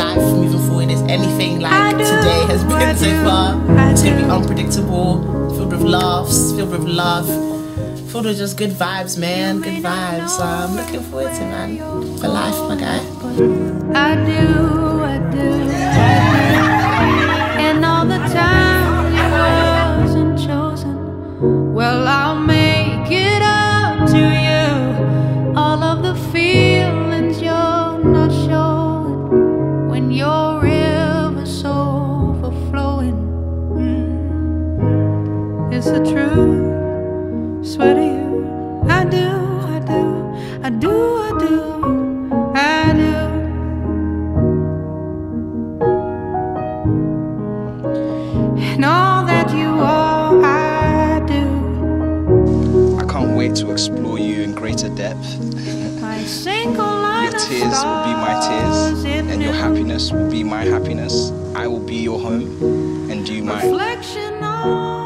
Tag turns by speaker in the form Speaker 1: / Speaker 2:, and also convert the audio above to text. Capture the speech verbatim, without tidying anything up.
Speaker 1: life moving forward is anything like today has been so far. It's going to be unpredictable, filled with laughs, filled with love, filled with just good vibes, man, good vibes. So I'm looking forward to, man, for life, my guy.
Speaker 2: I do, I do, I do. And all the time you wasn't chosen, well, I'll make it up to you. All of the feelings you're not showing when your river's overflowing. Mm. It's the truth, swear to you. I do, I do, I do, I do, I do. And all that you are, I do.
Speaker 3: I can't wait to explore you in greater depth.
Speaker 2: Your
Speaker 3: tears will be my tears, and your happiness will be my happiness. I will be your home, and you mine.
Speaker 2: Reflection on